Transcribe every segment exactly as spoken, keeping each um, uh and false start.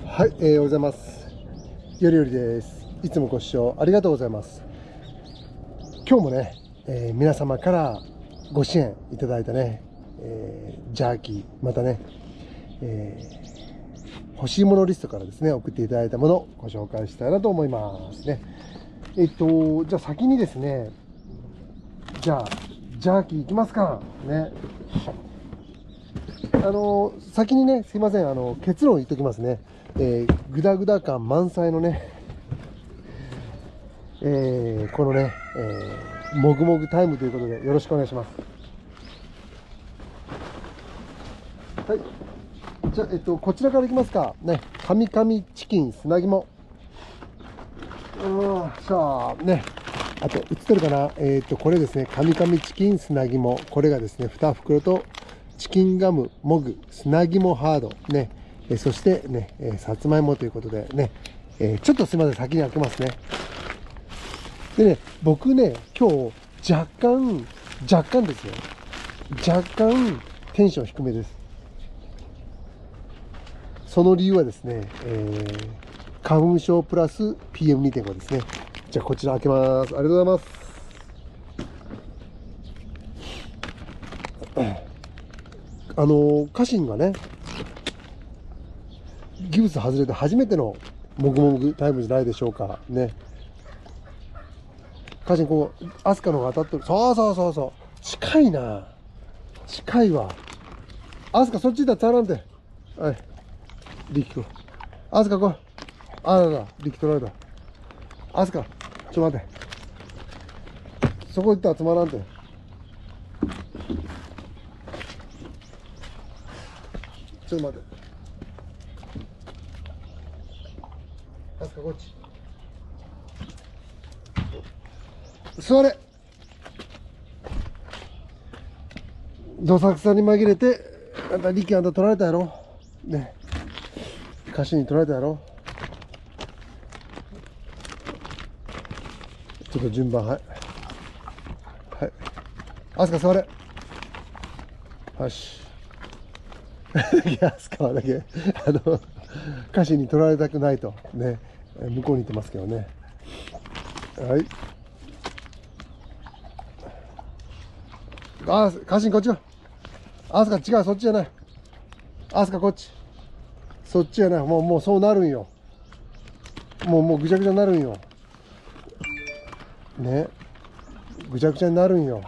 はい、えー、おはようございます。よりよりです。いつもご視聴ありがとうございます。今日もね、えー、皆様からご支援いただいたね、えー、ジャーキー、またね、えー、欲しいものリストからですね、送っていただいたものをご紹介したいなと思いますね。えっと、じゃあ先にですね、じゃあ、ジャーキーいきますか。ね。あの先にね、すいません、あの結論言っときますね。えー、グダグダ感満載のね、えー、このね、えー、もぐもぐタイムということでよろしくお願いします。はい。じゃあ、えっと、こちらからいきますか。ね、カミカミチキン砂肝。うん、さあ、ね。あと、映ってるかな。えっと、これですね、カミカミチキン砂肝。これがですね、に袋と、チキンガム、モグ、砂肝ハード。ね。えそしてね、えー、さつまいもということでね、えー、ちょっとすみません、先に開けますね。でね、僕ね、今日、若干、若干ですよ。若干、テンション低めです。その理由はですね、えー、花粉症プラス ピーエムにてんご ですね。じゃあ、こちら開けます。ありがとうございます。あの、家臣がね、ギブス外れて初めてのもぐもぐタイムじゃないでしょうか。ね。家臣、こう、アスカの方が当たってる。そうそうそうそう。近いな。近いわ。アスカ、そっち行ったら伝わらんて。はい。力君。アスカ来い。あらら、力取られた。アスカ、ちょっと待って。そこ行ったらつまらんて。ちょっと待って。アスカ、こっち。座れ。どさくさに紛れて、あんた力あんた取られたやろ。ね。歌詞に取られたやろ。ちょっと順番、はい。はい。アスカ座れ。よし。いや、アスカはだけ、あの、歌詞に取られたくないと。ね。向こうに行ってますけどね。はい。あ、歌詞こっちは。アスカ違う、そっちじゃない。アスカこっち。そっちやない。もう、もうそうなるんよ。もう、もうぐちゃぐちゃになるんよ。ね。ぐちゃぐちゃになるんよ。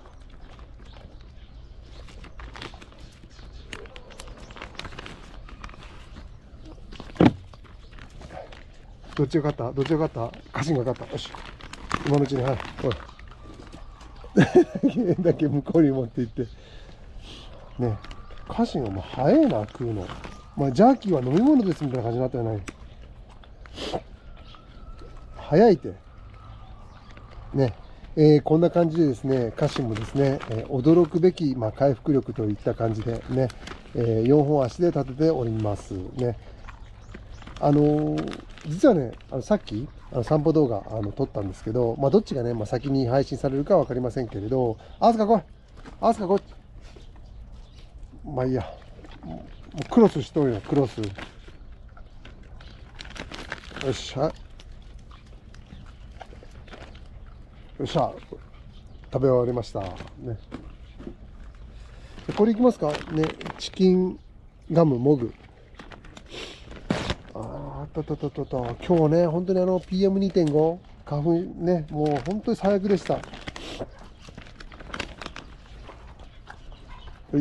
どっちが勝ったどっちが勝った家臣が勝った。よし。今のうちに、はい。おい。だけ向こうに持って行って。ね。家臣はもう早いな、食うの。まあ、ジャーキーは飲み物ですみたいな感じになったよね。早いて。ね。えー、こんな感じでですね、家臣もですね、えー、驚くべき、まあ、回復力といった感じでね、えー、よんほん足で立てておりますね。あのー、実はね、あのさっきあの散歩動画あの撮ったんですけど、まあ、どっちがね、まあ、先に配信されるかは分かりませんけれど、アスカ来い、アスカ来い、まあいいや、もうクロスしとるよ、クロス。よっしゃ、よっしゃ、食べ終わりました。ね、これいきますかね、チキンガムモグ。あーあったたたたた、今日ね、本当にあの ピーエムにてんご、花粉ね、もう本当に最悪でした。はい。はい。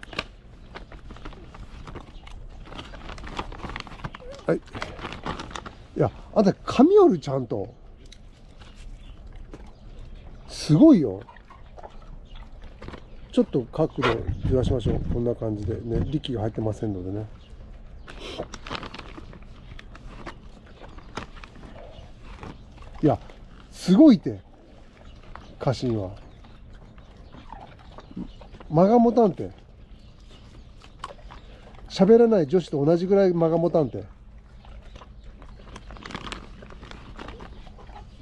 はい。いや、あんた髪折るちゃんと。すごいよ。ちょっと角度ずらしましょう。こんな感じでね、力が入ってませんのでね。いや、すごいて。家臣は。間が持たんて。喋らない女子と同じぐらい間が持たんて。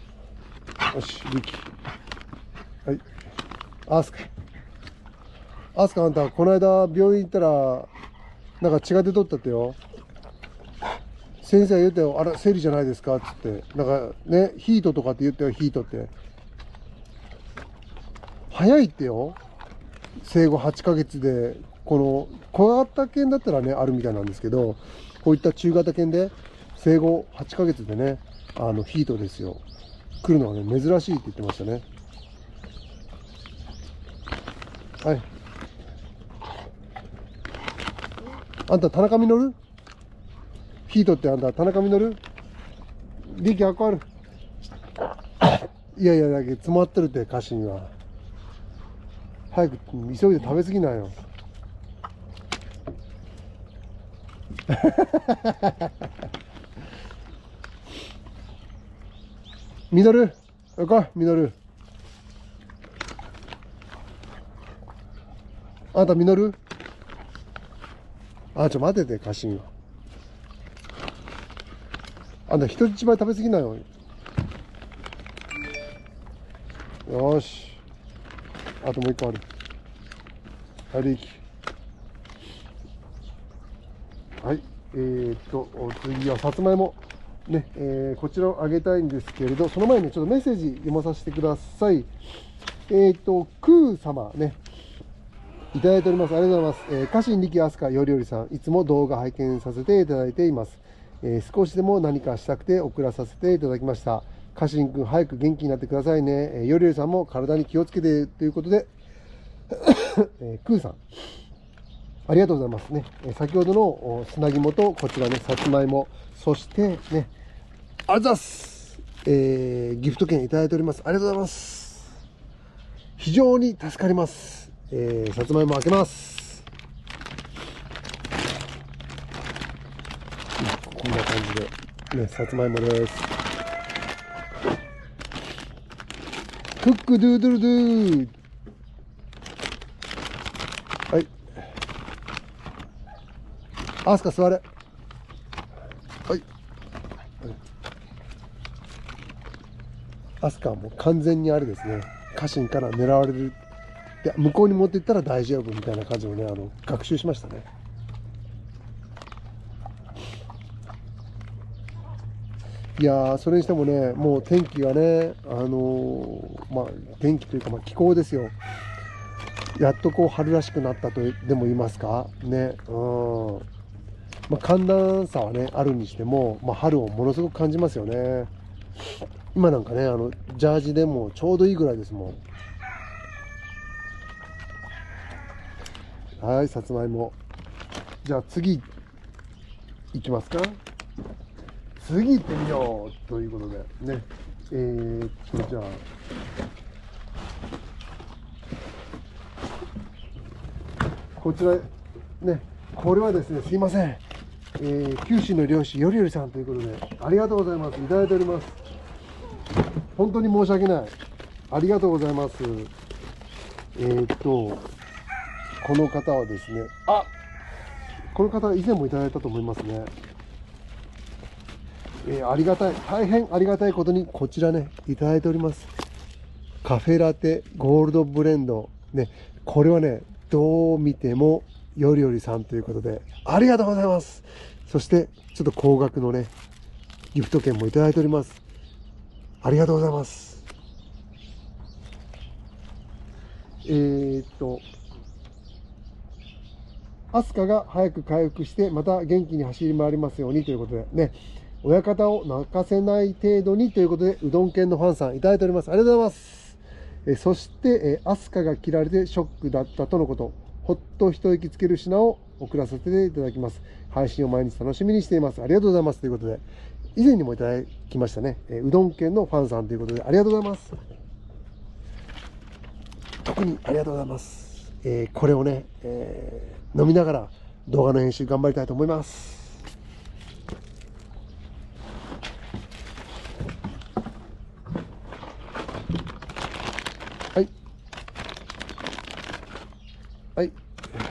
よし、力。はい。アスカ。 アスカ、あんた、この間病院行ったら、なんか血が出とったってよ。先生が言ったよ、あら、生理じゃないですかっつって。なんかね、ヒートとかって言ったよ、ヒートって。早いってよ。生後はちかげつで、この小型犬だったらね、あるみたいなんですけど、こういった中型犬で、生後はちかげつでね、あの、ヒートですよ。来るのはね、珍しいって言ってましたね。はい。あんた、田中稔？ヒートってあんた、田中稔？力ある？いやいや、だけど詰まってるって、家臣は。早く、急いで食べ過ぎないよ。ミノル、おいこい、ミノル。あんたミノル？あ、ちょ、待てて、家臣は。あんた人一倍食べ過ぎないよ。よーし。あともう一個ある。はい、リキ。はい。えー、っと、次はさつまいも。ね、えー、こちらをあげたいんですけれど、その前にちょっとメッセージ読まさせてください。えー、っと、クー様ね、いただいております。ありがとうございます。えー、家臣力飛鳥よりよりさん、いつも動画拝見させていただいています。えー、少しでも何かしたくて送らさせていただきました。家臣くん、早く元気になってくださいね。えー、よりよりさんも体に気をつけてということで、えー、クーさん、ありがとうございますね。えー、先ほどの砂肝とこちらね、さつまいも、そしてね、あざす、えー、ギフト券いただいております。ありがとうございます。非常に助かります。えー、さつまいも開けます。こんな感じで、ね、さつまいもです。クックドゥードゥルドゥー。はい。アスカ座れ。はい。アスカはもう完全にあれですね、家臣から狙われる。で、向こうに持っていったら大丈夫みたいな感じをね、あの、学習しましたね。いやー、それにしてもね、もう天気がね、あのー、まあ、天気というか、まあ、気候ですよ。やっとこう春らしくなったとでも言いますかね。うん。まあ、寒暖差はね、あるにしても、まあ、春をものすごく感じますよね。今なんかね、あの、ジャージでもちょうどいいぐらいですもん。はい、さつまいも。じゃあ次、いきますか。次行ってみようということで、ね。えー、っと、じゃあ、こちら、ね、これはですね、すいません。えー、九州の漁師、よりよりさんということで、ありがとうございます。いただいております。本当に申し訳ない。ありがとうございます。えー、っと、この方はですね、あ、この方以前もいただいたと思いますね。えー、ありがたい、大変ありがたいことに、こちらね、いただいております。カフェラテゴールドブレンド。ね、これはね、どう見ても、よりよりさんということで、ありがとうございます。そして、ちょっと高額のね、ギフト券もいただいております。ありがとうございます。えー、っと、アスカが早く回復して、また元気に走り回りますようにということで、ね、親方を泣かせない程度にということで、うどん県のファンさんいただいております。ありがとうございます。えそして、えアスカが切られてショックだったとのこと、ほっと一息つける品を送らせていただきます。配信を毎日楽しみにしています。ありがとうございます。ということで、以前にもいただきましたね、えうどん県のファンさんということで、ありがとうございます。特にありがとうございます。えー、これをね、えー、飲みながら動画の編集頑張りたいと思います。はい。はい。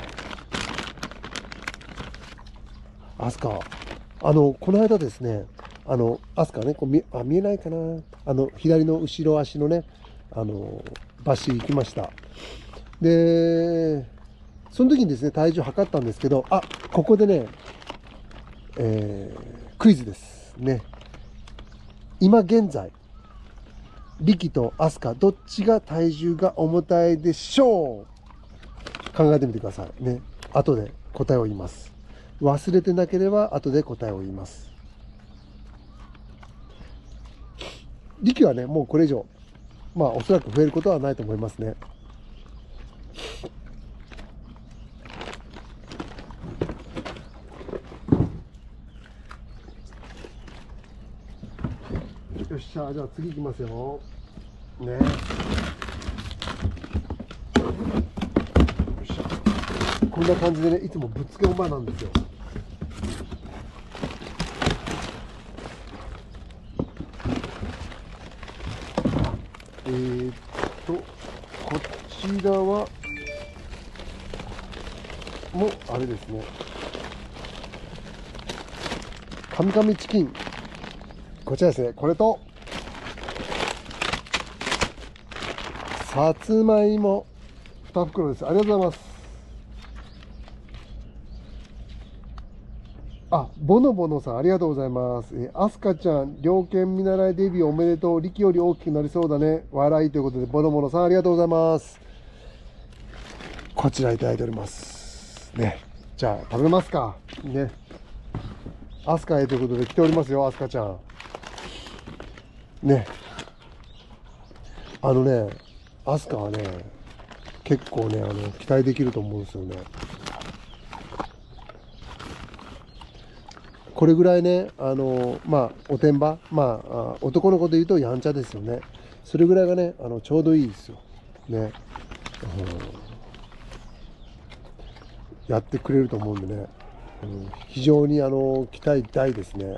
アスカ、あの、この間ですね、あの、アスカね、こう見、あ、見えないかな。あの、左の後ろ足のね、あの、バシ行きました。で、 その時にですね、体重測ったんですけど、あ、ここでね、えー、クイズですね。今現在、リキとアスカ、どっちが体重が重たいでしょう？考えてみてくださいね。後で答えを言います。忘れてなければ後で答えを言います。リキはね、もうこれ以上、まあおそらく増えることはないと思いますね。よっしゃ、じゃあ次いきますよ。ね。よっしゃ。こんな感じでね、いつもぶっつけ本番なんですよ。えーっと、こちらは、もう、あれですね。カミカミチキン。こちらですね。これと、さつまいもに袋です。ありがとうございます。あ、ボノボノさん、ありがとうございます。えー、アスカちゃん、猟犬見習いデビューおめでとう。力より大きくなりそうだね。笑いということで、ボノボノさん、ありがとうございます。こちらいただいております。ね。じゃあ、食べますか。ね。アスカへということで来ておりますよ、アスカちゃん。ね。あのね、アスカはね、結構ね、あの、期待できると思うんですよね。これぐらいね、あの、まあ、おてんば、まあ、男の子で言うとやんちゃですよね。それぐらいがね、あの、ちょうどいいですよ。ね。うん、やってくれると思うんでね。うん、非常に、あの、期待大ですね。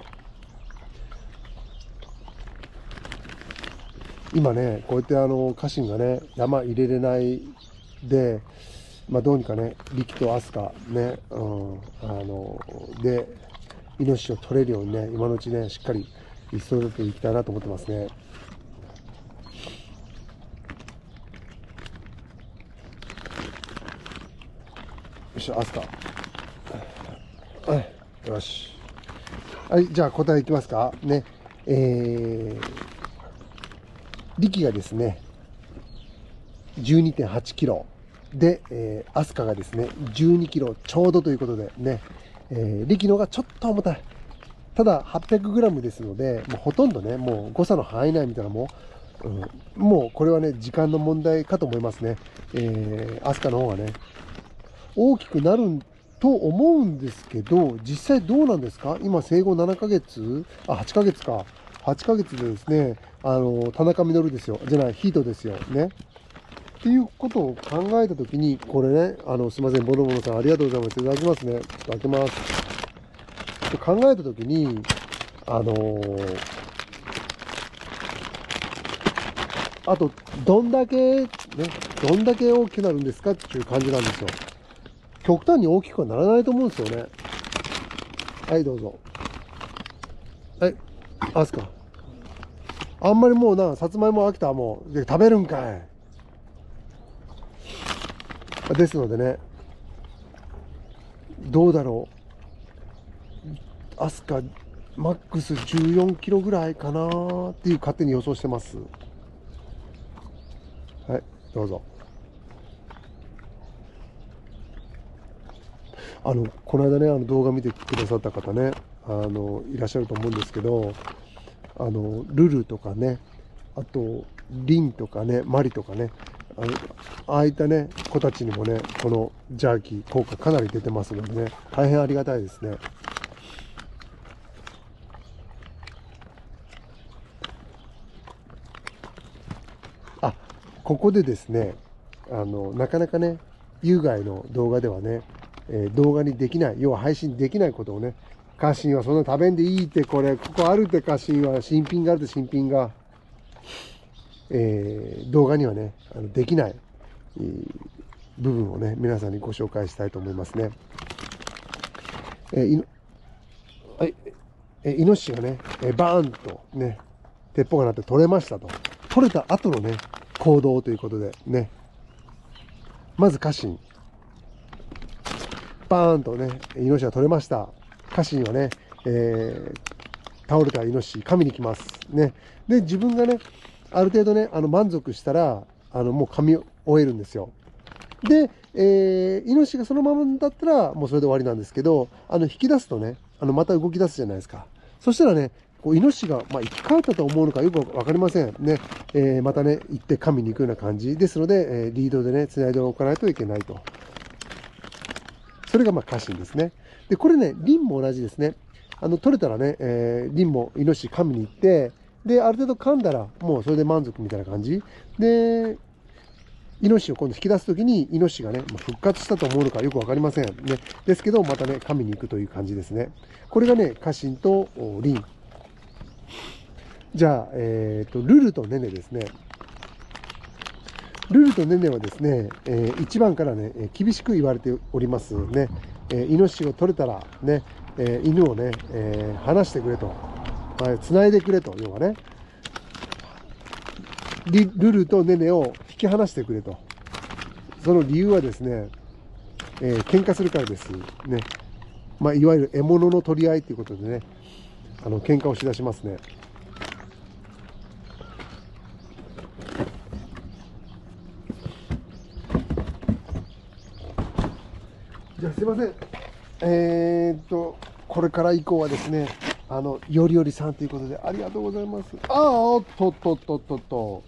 今ね、こうやってあの家臣がね、山入れれないで、まあ、どうにかね、力と飛鳥ね、うん、あので、命を取れるようにね、今のうちね、しっかり育てていきたいなと思ってますね。よし、飛鳥。はい、よし。はい、じゃあ答えいきますか。ね。えー、力がですね、じゅうにてんはちキロ。で、えー、アスカがですね、じゅうにキロちょうどということでね、えー、力の方がちょっと重たい。ただ はっぴゃくグラム ですので、もうほとんどね、もう誤差の範囲内みたいなもう、うん、もうこれはね、時間の問題かと思いますね。えー、アスカの方がね、大きくなると思うんですけど、実際どうなんですか？今生後ななかげつ、あ、はちかげつか。はちかげつでですね、あの、田中稔ですよ。じゃない、ヒートですよ。ね。っていうことを考えたときに、これね、あの、すいません、ボノボノさん、ありがとうございます。いただきますね。ちょっと開けます。考えたときに、あのー、あと、どんだけ、ね、どんだけ大きくなるんですかっていう感じなんですよ。極端に大きくはならないと思うんですよね。はい、どうぞ。はい、アスカ。あんまりもうな、さつまいも飽きた、もう。で、食べるんかい。ですのでね、どうだろう。アスカ、マックスじゅうよんキロぐらいかなっていう勝手に予想してます。はい、どうぞ。あの、この間ね、あの動画見てくださった方ね、あの、いらっしゃると思うんですけど、あの、ルルとかね、あと、リンとかね、マリとかね、あの、ああいったね、子たちにもね、このジャーキー効果かなり出てますのでね、大変ありがたいですね。あ、ここでですね、あの、なかなかね、有害の動画ではね、えー動画にできない、要は配信できないことをね、家臣はそんな食べんでいいって、これ、ここあるって家臣は、新品があるって新品が、えー動画にはね、あのできない、えー部分をね、皆さんにご紹介したいと思いますね。えーいのはい、えーイノシシがね、えーバーンとね、鉄砲が鳴って取れましたと。取れた後のね、行動ということでね、まず家臣。 パーンとね、イノシシが取れました。家臣はね、えー、倒れたイノシシ、噛みに来ます。ね。で、自分がね、ある程度ね、あの、満足したら、あの、もう噛み終えるんですよ。で、えー、イノシシがそのままだったら、もうそれで終わりなんですけど、あの、引き出すとね、あの、また動き出すじゃないですか。そしたらね、こうイノシシが、まあ、生き返ったと思うのかよくわかりません。ね、えー、またね、行って噛みに行くような感じですので、えー、リードでね、繋いでおかないといけないと。それが、まあ、家臣ですね。で、これね、リンも同じですね。あの、取れたらね、えー、リンもイノシシ噛みに行って、で、ある程度噛んだら、もうそれで満足みたいな感じ。で、イノシシを今度引き出すときに、イノシシがね、復活したと思うのかよくわかりません。ね。ですけど、またね、噛みに行くという感じですね。これがね、家臣とリン。じゃあ、えっと、ルルとネネですね。ルルとネネはですね、えー、いちばんからね、厳しく言われておりますね。えー、イノシシを取れたら、ね、えー、犬をね、えー、離してくれと。はい、繋いでくれと、要はね。ルルとネネを引き離してくれと。その理由はですね、えー、喧嘩するからです。ね。まあ、いわゆる獲物の取り合いということでね、あの、喧嘩をしだしますね。じゃあすいません。えー、っと、これから以降はですね、あの、よりよりさんということで、ありがとうございます。ああ、おっとっとっとっとっと。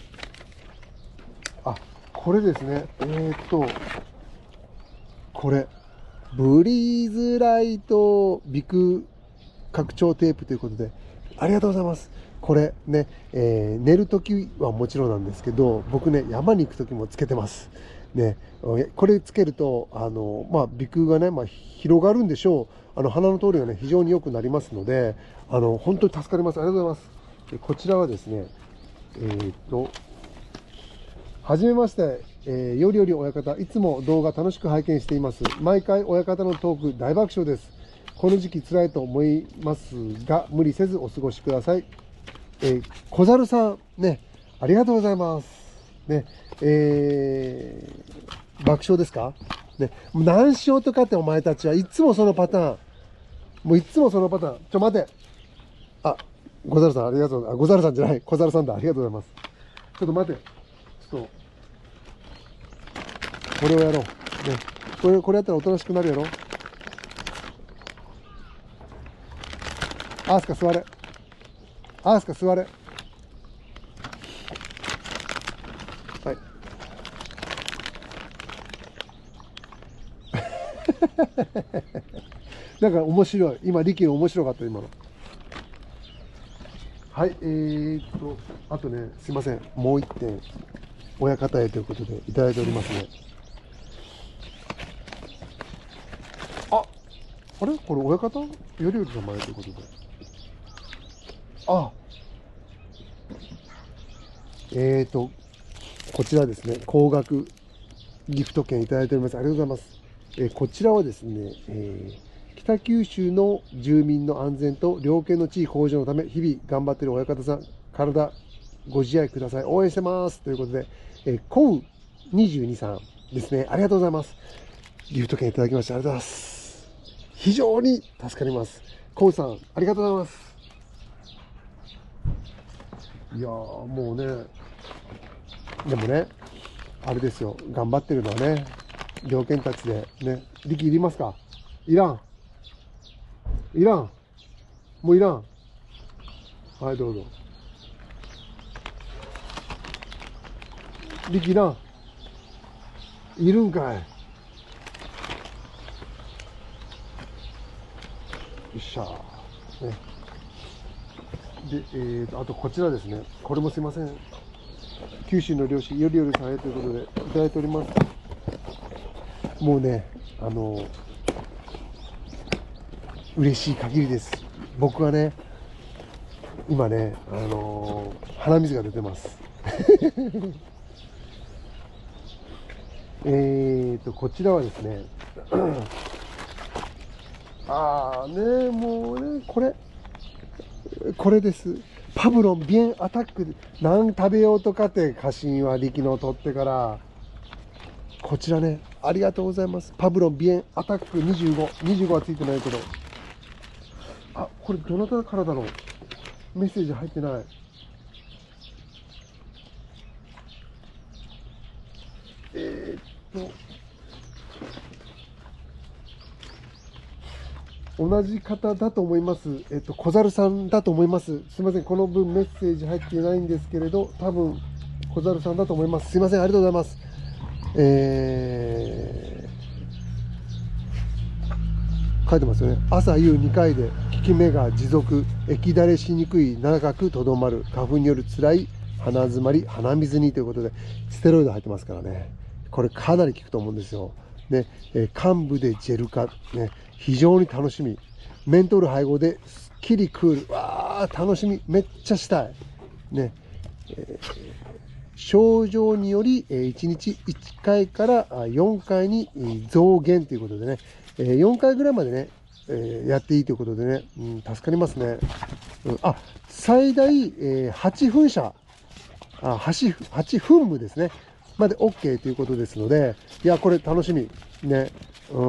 あ、これですね。えー、っと、これ、ブリーズライトビク拡張テープということで、ありがとうございます。これね、えー、寝るときはもちろんなんですけど、僕ね、山に行くときもつけてます。ね、これつけると、あの、まあ、鼻腔がね、まあ、広がるんでしょう。あの、鼻の通りがね、非常に良くなりますので、あの、本当に助かります。ありがとうございます。こちらはですね、えー、っと、はじめまして、えー、よりより親方、いつも動画楽しく拝見しています。毎回親方のトーク大爆笑です。この時期辛いと思いますが、無理せずお過ごしください。えー、小猿さん、ね、ありがとうございます。ね、えー、爆笑ですかね、何しようとかってお前たちはいつもそのパターン。もういつもそのパターン。ちょ、待て。あ、小猿さんありがとう。あ、小猿さんじゃない。小猿さんだ。ありがとうございます。ちょっと待て。ちょっと、これをやろう。ね。これ、これやったらおとなしくなるやろ。アースカ座れ。アースカ座れ。はい。なんか面白い。今、力面白かった、今の。はい、えーっと、あとね、すいません。もう一点、親方へということでいただいておりますね。あ、あれこれ親方よりよりの前ということで。あ、えーっと、こちらですね、高額ギフト券いただいております。ありがとうございます。えー、こちらはですね、えー、北九州の住民の安全と猟犬の地位向上のため、日々頑張っている親方さん、体ご自愛ください。応援してます。ということで、えー、コウにじゅうにさんですね。ありがとうございます。ギフト券いただきまして、ありがとうございます。非常に助かります。コウさん、ありがとうございます。いやー、もうね、でもね、あれですよ、頑張ってるのはね、猟犬たちでね、力いりますか？いらん。いらん。もういらん。はい、どうぞ。力いらん。いるんかい。よっしゃー。ね。で、えーと、あとこちらですね。これもすいません。九州の漁師、よりよりさんへということで、いただいております。もうね、あの、嬉しい限りです。僕はね、今ね、あのー、鼻水が出てます。えーと、こちらはですね、あーね、もうね、これ、これです。パブロン、ビエンアタック、何食べようとかって、家臣は力の取ってから、こちらね、 ありがとうございます。パブロンビエンアタックにじゅうご。にじゅうごはついてないけど。あ、これどなたからだろう。メッセージ入ってない。えー、っと、同じ方だと思います。えっと、小猿さんだと思います。すいません。この分メッセージ入っていないんですけれど、多分、小猿さんだと思います。すいません。ありがとうございます。えー、書いてますよね。朝夕にかいで効き目が持続、液だれしにくい、長くとどまる、花粉による辛い鼻詰まり、鼻水にということで、ステロイド入ってますからね。これかなり効くと思うんですよ。ね、えー、幹部でジェル化、ね、非常に楽しみ。メントール配合ですっきりクール。わー、楽しみ。めっちゃしたい。ね。えー症状によりいちにちいっかいからよんかいに増減ということでね、よんかいぐらいまでね、やっていいということでね、うん、助かりますね。うん、あ、最大はちふんしゃ、あ、はち、はちふんむですね、まで OK ということですので、いや、これ楽しみ。ね。うん。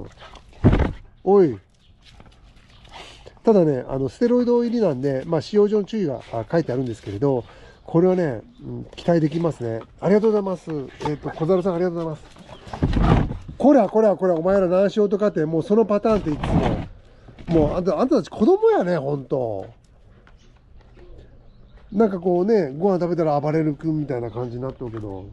おい。ただね、あの、ステロイド入りなんで、まあ、使用上の注意が書いてあるんですけれど、これはね、うん、期待できますね。ありがとうございます。えっと、小猿さんありがとうございます。これはこれはこれは、お前ら何しようとかって、もうそのパターンっていつも、もうあんた、あんたたち子供やね、ほんと。なんかこうね、ご飯食べたら暴れる君みたいな感じになってるけど。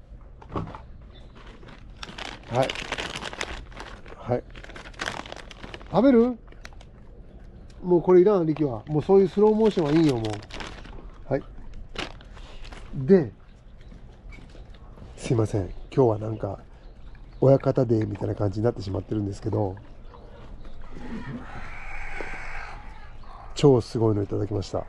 はい。はい。食べる？もうこれいらん、力は。もうそういうスローモーションはいいよ、もう。はい。で、すいません。今日はなんか、親方デーみたいな感じになってしまってるんですけど、超すごいのいただきました。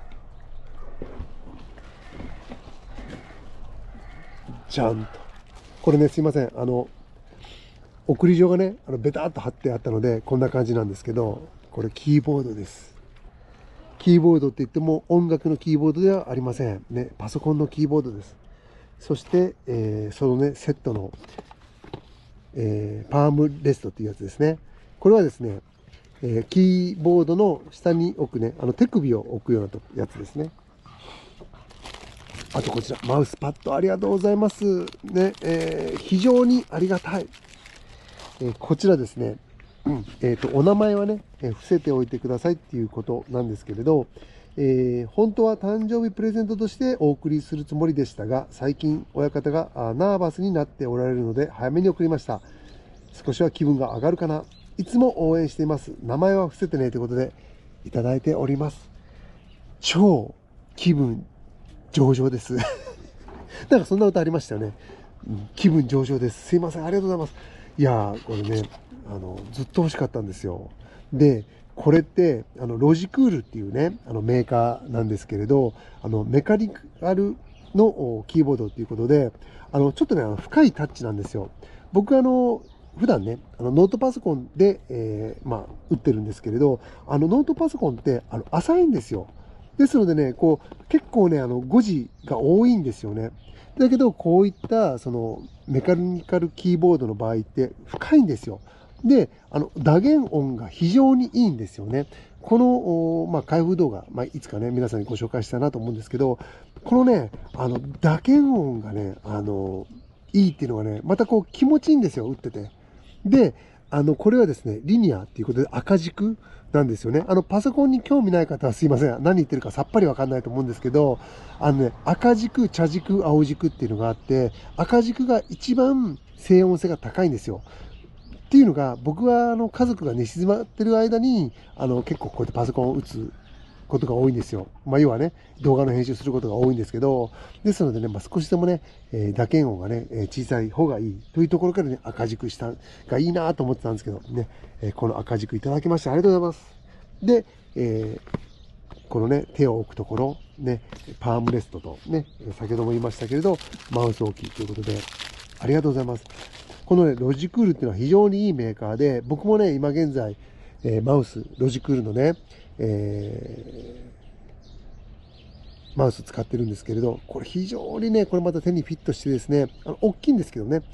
じゃんと。これね、すいません。あの、送り状がね、あのベタっと貼ってあったので、こんな感じなんですけど、これキーボードです。キーボードって言っても音楽のキーボードではありません。ね、パソコンのキーボードです。そして、えー、そのね、セットの、えー、パームレストっていうやつですね。これはですね、えー、キーボードの下に置くね、あの手首を置くようなやつですね。あとこちら、マウスパッドありがとうございます。ね、えー、非常にありがたい。えー、こちらですね、うん、えっと、お名前はね、えー、伏せておいてくださいっていうことなんですけれど、えー、本当は誕生日プレゼントとしてお送りするつもりでしたが、最近親方がナーバスになっておられるので、早めに送りました。少しは気分が上がるかな。いつも応援しています。名前は伏せてねということで、いただいております。超気分上々です。なんかそんな歌ありましたよね。うん、気分上々です。すいません。ありがとうございます。いやー、これね、あの、ずっと欲しかったんですよ。で、これって、あの、ロジクールっていうね、あの、メーカーなんですけれど、あの、メカニカルのキーボードっていうことで、あの、ちょっとね、あの深いタッチなんですよ。僕、あの、普段ね、あのノートパソコンで、えー、まあ、打ってるんですけれど、あの、ノートパソコンって、あの、浅いんですよ。ですのでね、こう、結構ね、あの、誤字が多いんですよね。だけど、こういった、その、メカニカルキーボードの場合って深いんですよ。で、あの、打弦音が非常にいいんですよね。この、まあ、開封動画、まあ、いつかね、皆さんにご紹介したいなと思うんですけど、このね、あの、打鍵音がね、あの、いいっていうのがね、またこう気持ちいいんですよ、打ってて。で、あの、これはですね、リニアっていうことで赤軸なんですよね。あの、パソコンに興味ない方はすいません。何言ってるかさっぱりわかんないと思うんですけど、あのね、赤軸、茶軸、青軸っていうのがあって、赤軸が一番静音性が高いんですよ。っていうのが、僕はあの家族が寝静まってる間に、あの結構こうやってパソコンを打つことが多いんですよ。まあ、要はね、動画の編集することが多いんですけど、ですのでね、まあ、少しでもね、えー、打鍵音がね、えー、小さい方がいいというところからね、赤軸したがいいなと思ってたんですけど、ね、えー、この赤軸いただきましてありがとうございます。で、えー、このね、手を置くところ、ね、パームレストとね、先ほども言いましたけれど、マウス置きということで、ありがとうございます。このね、ロジクールっていうのは非常にいいメーカーで、僕もね、今現在、えー、マウス、ロジクールのね、えー、マウス使ってるんですけれど、これ非常にね、これまた手にフィットしてですね、あの大きいんですけどね、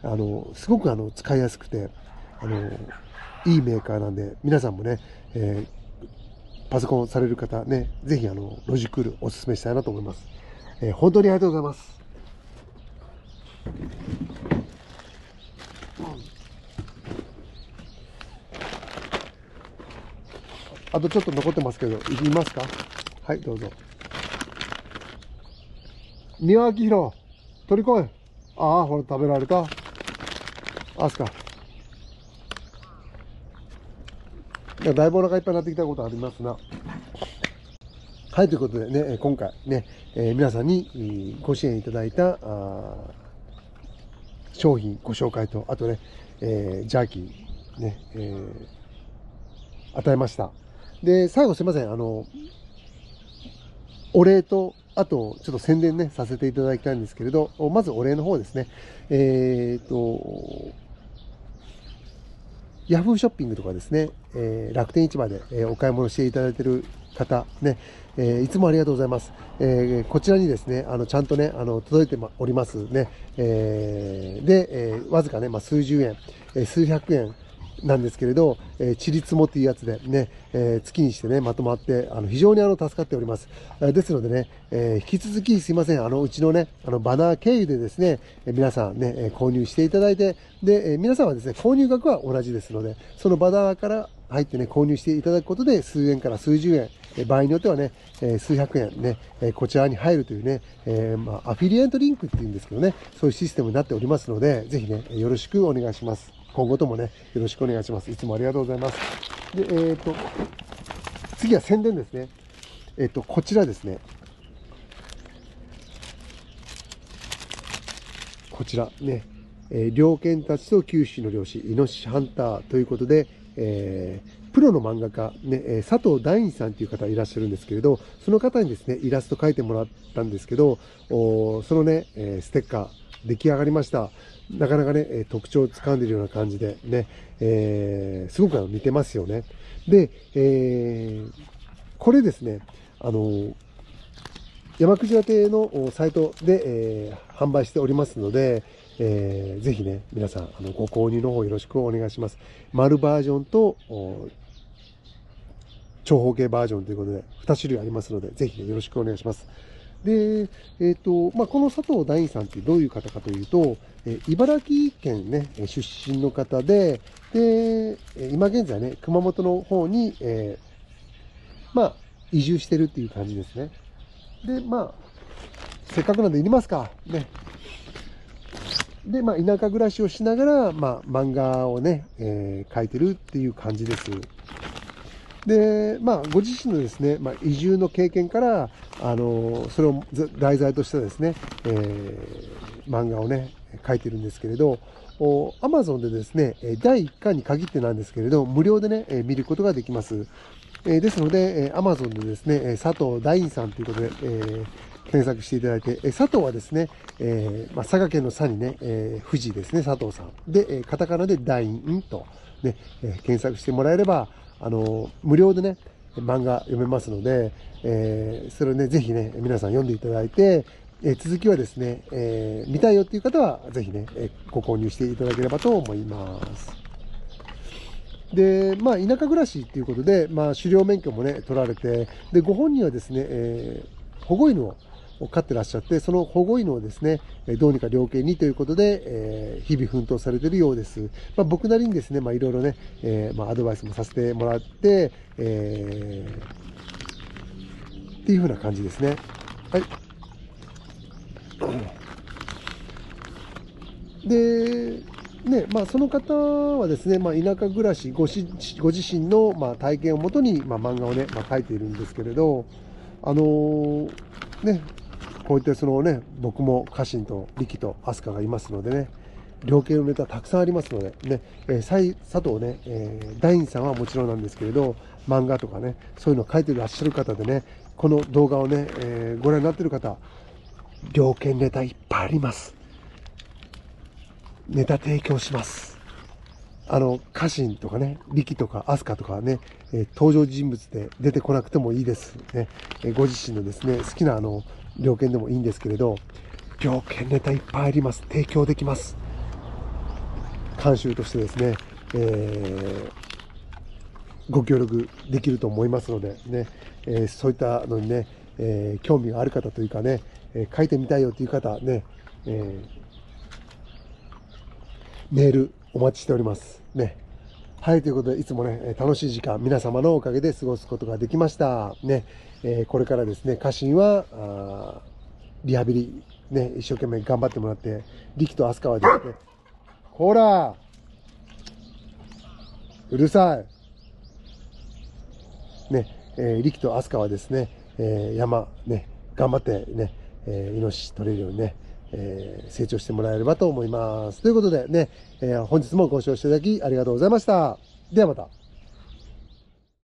あのすごくあの使いやすくて、あのいいメーカーなんで、皆さんもね、えー、パソコンされる方ね、ぜひあのロジクールおすすめしたいなと思います。えー、本当にありがとうございます。あとちょっと残ってますけど、いきますか。はい、どうぞ。三輪明宏、取り来い。ああ、ほら、食べられた。アスカ。いや、だいぶお腹いっぱいになってきたことありますな。はい、ということでね、今回ね、えー、皆さんにご支援いただいた商品ご紹介と、あとね、えー、ジャーキーね、えー、与えました。で、最後すいません、あの、お礼と、あと、ちょっと宣伝ね、させていただきたいんですけれど、まずお礼の方ですね。えっと、ヤフーショッピングとかですね、えー、楽天市場で、えー、お買い物していただいている方、ね、えー、いつもありがとうございます。えー、こちらにですね、あの、ちゃんとね、あの、届いておりますね。えー、で、えー、わずかね、まあ、数十円、えー、数百円、なんですけれど、えー、ちりつもっていうやつでね、えー、月にしてね、まとまって、あの、非常にあの、助かっております。えー、ですのでね、えー、引き続きすいません、あの、うちのね、あの、バナー経由でですね、えー、皆さんね、えー、購入していただいて、で、えー、皆さんはですね、購入額は同じですので、そのバナーから入ってね、購入していただくことで、数円から数十円、えー、場合によってはね、えー、数百円ね、えー、こちらに入るというね、えー、まあ、アフィリエイトリンクっていうんですけどね、そういうシステムになっておりますので、ぜひね、よろしくお願いします。今後ともね、よろしくお願いします。いつもありがとうございます。で、えっと、次は宣伝ですね。えっと、こちらですね。こちらね、えー、猟犬たちと九州の猟師、イノシシハンターということで、えー、プロの漫画家、ね、佐藤大二さんという方いらっしゃるんですけれど、その方にですね、イラスト描いてもらったんですけど、そのね、えー、ステッカー、出来上がりました。なかなかね、特徴をつかんでいるような感じでね、えー、すごく似てますよね。で、えー、これですね、あの、山口屋亭のサイトで、えー、販売しておりますので、えー、ぜひね、皆さん、あの、ご購入の方よろしくお願いします。丸バージョンと、長方形バージョンということで、に種類ありますので、ぜひ、ね、よろしくお願いします。で、えっと、まあ、この佐藤大さんってどういう方かというと、え茨城県ね、出身の方で、で、今現在ね、熊本の方に、えー、まあ、移住してるっていう感じですね。で、まあ、せっかくなんでいりますか。ね。で、まあ、田舎暮らしをしながら、まあ、漫画をね、えー、描いてるっていう感じです。で、まあ、ご自身のですね、まあ、移住の経験から、あの、それを題材としたですね、えー、漫画をね、描いてるんですけれど、アマゾンでですね、だいいっかんに限ってなんですけれど、無料でね、見ることができます。えー、ですので、アマゾンでですね、佐藤大院さんということで、えー、検索していただいて、佐藤はですね、えーまあ、佐賀県の佐にね、えー、富士ですね、佐藤さん。で、カタカナで大院と、ね、検索してもらえれば、あの、無料でね、漫画読めますので、えー、それをね、ぜひね、皆さん読んでいただいて、えー、続きはですね、えー、見たいよっていう方は、ぜひね、えー、ご購入していただければと思います。で、まあ、田舎暮らしっていうことで、まあ、狩猟免許もね、取られて、で、ご本人はですね、えー、保護犬を飼ってらっしゃって、その保護犬をですね、どうにか猟犬にということで、えー、日々奮闘されているようです。まあ、僕なりにですね、まあ、いろいろね、えー、まあ、アドバイスもさせてもらって、えー、っていう風な感じですね。はい。で、ね、まあ、その方はですね、まあ、田舎暮らし、ごしご自身の、まあ、体験をもとに、まあ、漫画をね、まあ、描いているんですけれど、あのー、ね、こういったそのね、僕も家臣と力と飛鳥がいますのでね、猟犬のネタたくさんありますので、ね、えー、佐藤ね、えー、大院さんはもちろんなんですけれど、漫画とかね、そういうのを描いてらっしゃる方でね、この動画をね、えー、ご覧になっている方、猟犬ネタいっぱいあります。ネタ提供します。あの、家臣とかね、力とか飛鳥とかね、えー、登場人物で出てこなくてもいいですね。えー、ご自身のですね、好きなあの、猟犬でもいいんですけれど、猟犬ネタいっぱいあります。提供できます。 監修としてですね、えー、ご協力できると思いますのでね、えー、そういったのにね、えー、興味がある方というかね、えー、書いてみたいよという方ね、えー、メールお待ちしておりますね。はい、ということでいつもね楽しい時間皆様のおかげで過ごすことができましたね。えー、これからですね家臣はあリハビリね一生懸命頑張ってもらって、力と飛鳥はですね、ほらうるさいね、えー、力と飛鳥はですね、えー、山ね頑張ってね、えー、イノシシ取れるようにね、えー、成長してもらえればと思います。ということでね、えー、本日もご視聴していただきありがとうございました。ではまた。